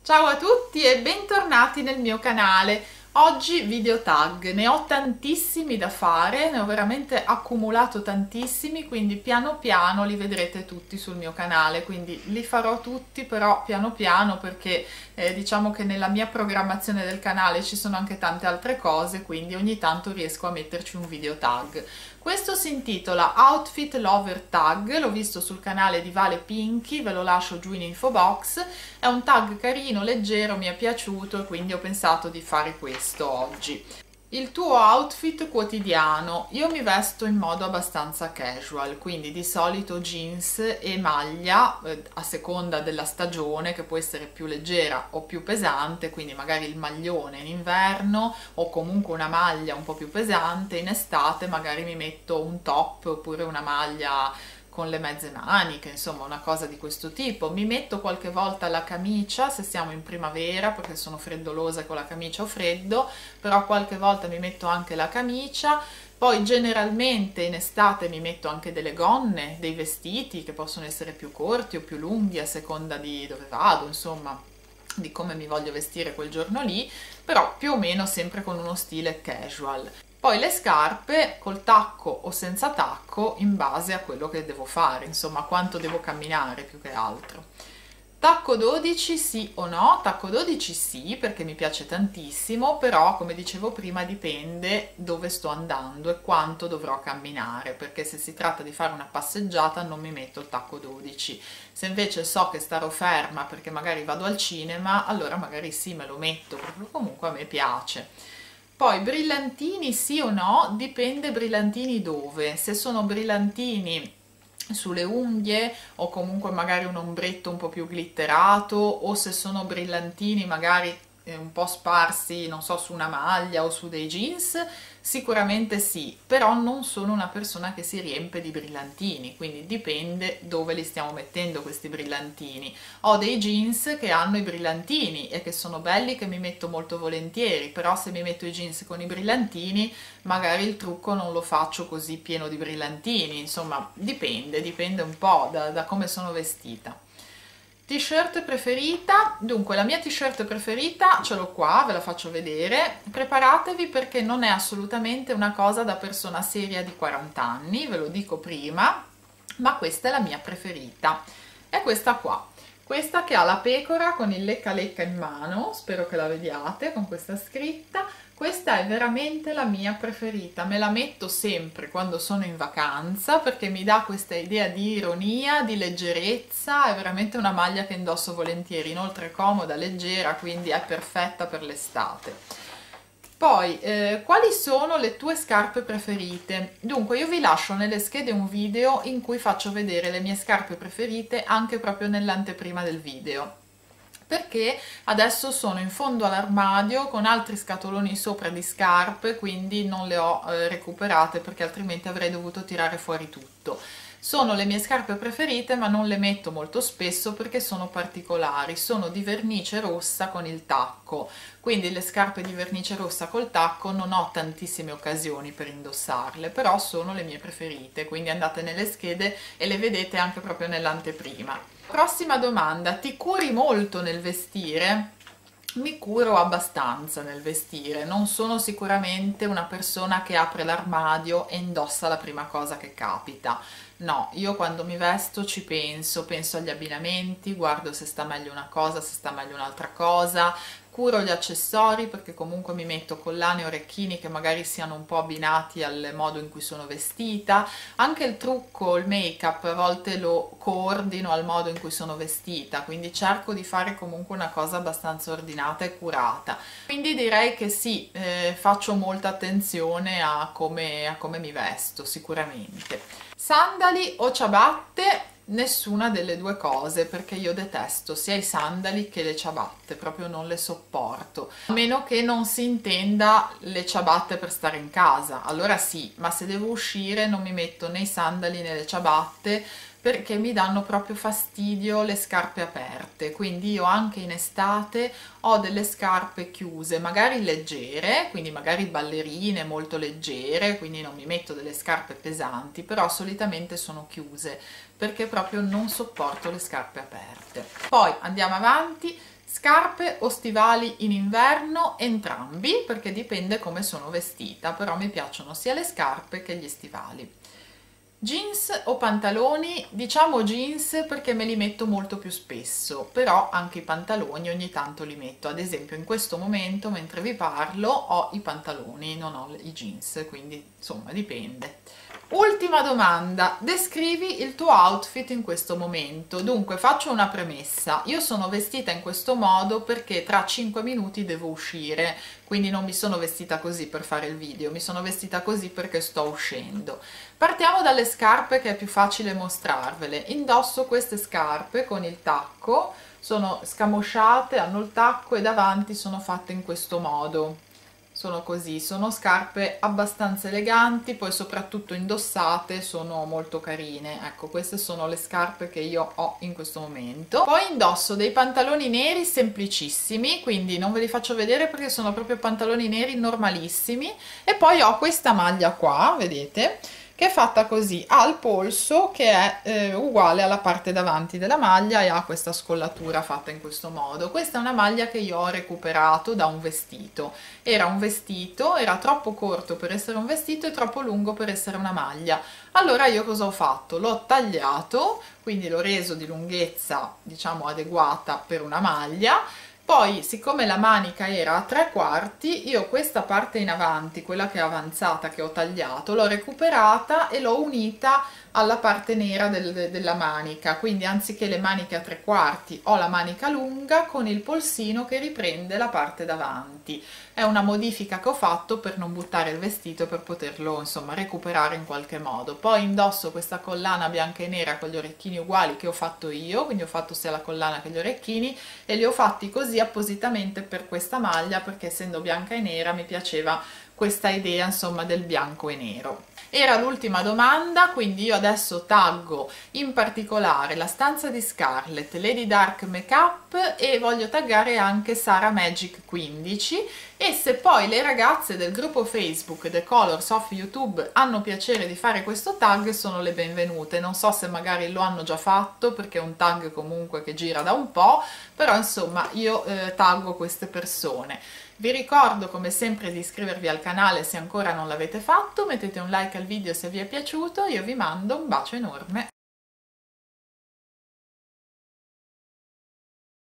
Ciao a tutti e bentornati nel mio canale. Oggi video tag, ne ho tantissimi da fare, ne ho veramente accumulato tantissimi, quindi piano piano li vedrete tutti sul mio canale, quindi li farò tutti però piano piano perché diciamo che nella mia programmazione del canale ci sono anche tante altre cose, quindi ogni tanto riesco a metterci un video tag. Questo si intitola Outfit Lover Tag, l'ho visto sul canale di Vale Pinky, ve lo lascio giù in info box, è un tag carino, leggero, mi è piaciuto e quindi ho pensato di fare questo oggi. Il tuo outfit quotidiano. Io mi vesto in modo abbastanza casual, quindi di solito jeans e maglia a seconda della stagione, che può essere più leggera o più pesante, quindi magari il maglione in inverno o comunque una maglia un po' più pesante, in estate magari mi metto un top oppure una maglia con le mezze maniche, insomma una cosa di questo tipo. Mi metto qualche volta la camicia se siamo in primavera perché sono freddolosa e con la camicia ho freddo, però qualche volta mi metto anche la camicia. Poi generalmente in estate mi metto anche delle gonne, dei vestiti che possono essere più corti o più lunghi a seconda di dove vado, insomma di come mi voglio vestire quel giorno lì, però più o meno sempre con uno stile casual. Poi le scarpe col tacco o senza tacco in base a quello che devo fare, insomma quanto devo camminare più che altro. Tacco 12 sì o no? Tacco 12 sì, perché mi piace tantissimo, però come dicevo prima dipende dove sto andando e quanto dovrò camminare, perché se si tratta di fare una passeggiata non mi metto il tacco 12. Se invece so che starò ferma perché magari vado al cinema, allora magari sì me lo metto, perché comunque a me piace. Poi brillantini sì o no? Dipende brillantini dove. Se sono brillantini sulle unghie o comunque magari un ombretto un po' più glitterato, o se sono brillantini magari un po' sparsi, non so, su una maglia o su dei jeans, sicuramente sì, però non sono una persona che si riempie di brillantini, quindi dipende dove li stiamo mettendo questi brillantini. Ho dei jeans che hanno i brillantini e che sono belli, che mi metto molto volentieri, però se mi metto i jeans con i brillantini magari il trucco non lo faccio così pieno di brillantini, insomma dipende un po' da come sono vestita. T-shirt preferita? Dunque la mia t-shirt preferita ce l'ho qua, ve la faccio vedere. Preparatevi perché non è assolutamente una cosa da persona seria di 40 anni, ve lo dico prima, ma questa è la mia preferita. È questa qua. Questa che ha la pecora con il lecca lecca in mano, spero che la vediate con questa scritta. Questa è veramente la mia preferita, me la metto sempre quando sono in vacanza perché mi dà questa idea di ironia, di leggerezza, è veramente una maglia che indosso volentieri, inoltre è comoda, leggera, quindi è perfetta per l'estate. Poi, quali sono le tue scarpe preferite? Dunque, io vi lascio nelle schede un video in cui faccio vedere le mie scarpe preferite anche proprio nell'anteprima del video, perché adesso sono in fondo all'armadio con altri scatoloni sopra di scarpe, quindi non le ho recuperate perché altrimenti avrei dovuto tirare fuori tutto. Sono le mie scarpe preferite, ma non le metto molto spesso perché sono particolari, sono di vernice rossa con il tacco, quindi le scarpe di vernice rossa col tacco non ho tantissime occasioni per indossarle, però sono le mie preferite, quindi andate nelle schede e le vedete anche proprio nell'anteprima. Prossima domanda: ti curi molto nel vestire? Mi curo abbastanza nel vestire, non sono sicuramente una persona che apre l'armadio e indossa la prima cosa che capita. No, io quando mi vesto ci penso agli abbinamenti, guardo se sta meglio una cosa, se sta meglio un'altra cosa, curo gli accessori perché comunque mi metto collane e orecchini che magari siano un po' abbinati al modo in cui sono vestita, anche il trucco, il make-up a volte lo coordino al modo in cui sono vestita, quindi cerco di fare comunque una cosa abbastanza ordinata e curata. Quindi direi che sì, faccio molta attenzione a come mi vesto, sicuramente. Sandali o ciabatte? Nessuna delle due cose, perché io detesto sia i sandali che le ciabatte, proprio non le sopporto, a meno che non si intenda le ciabatte per stare in casa, allora sì, ma se devo uscire non mi metto né i sandali né le ciabatte perché mi danno proprio fastidio le scarpe aperte, quindi io anche in estate ho delle scarpe chiuse, magari leggere, quindi magari ballerine molto leggere, quindi non mi metto delle scarpe pesanti, però solitamente sono chiuse perché proprio non sopporto le scarpe aperte. Poi andiamo avanti. Scarpe o stivali in inverno? Entrambi, perché dipende come sono vestita, però mi piacciono sia le scarpe che gli stivali. Jeans o pantaloni? Diciamo jeans perché me li metto molto più spesso, però anche i pantaloni ogni tanto li metto. Ad esempio in questo momento, mentre vi parlo, ho i pantaloni, non ho i jeans, quindi insomma dipende. Ultima domanda, descrivi il tuo outfit in questo momento. Dunque faccio una premessa, io sono vestita in questo modo perché tra 5 minuti devo uscire, quindi non mi sono vestita così per fare il video, mi sono vestita così perché sto uscendo. Partiamo dalle scarpe, che è più facile mostrarvele. Indosso queste scarpe con il tacco, sono scamosciate, hanno il tacco e davanti sono fatte in questo modo. Sono così, sono scarpe abbastanza eleganti, poi soprattutto indossate sono molto carine. Ecco, queste sono le scarpe che io ho in questo momento. Poi indosso dei pantaloni neri semplicissimi, quindi non ve li faccio vedere perché sono proprio pantaloni neri normalissimi, e poi ho questa maglia qua, vedete? Che è fatta così, ha il polso che è uguale alla parte davanti della maglia e ha questa scollatura fatta in questo modo. Questa è una maglia che io ho recuperato da un vestito. Era un vestito, era troppo corto per essere un vestito e troppo lungo per essere una maglia. Allora io cosa ho fatto? L'ho tagliato, quindi l'ho reso di lunghezza, diciamo, adeguata per una maglia. Poi, siccome la manica era a 3/4, io questa parte in avanti, quella che è avanzata, che ho tagliato, l'ho recuperata e l'ho unita alla parte nera della manica, quindi anziché le maniche a 3/4 ho la manica lunga con il polsino che riprende la parte davanti. È una modifica che ho fatto per non buttare il vestito, per poterlo insomma recuperare in qualche modo. Poi indosso questa collana bianca e nera con gli orecchini uguali che ho fatto io, quindi ho fatto sia la collana che gli orecchini, e li ho fatti così appositamente per questa maglia, perché essendo bianca e nera mi piaceva questa idea insomma del bianco e nero. Era l'ultima domanda, quindi io adesso taggo in particolare la stanza di Scarlett, Lady Dark Makeup, e voglio taggare anche Sara Magic 15, e se poi le ragazze del gruppo Facebook The Colors of YouTube hanno piacere di fare questo tag, sono le benvenute. Non so se magari lo hanno già fatto perché è un tag comunque che gira da un po', però insomma io taggo queste persone. Vi ricordo come sempre di iscrivervi al canale se ancora non l'avete fatto, mettete un like al video se vi è piaciuto, io vi mando un bacio enorme.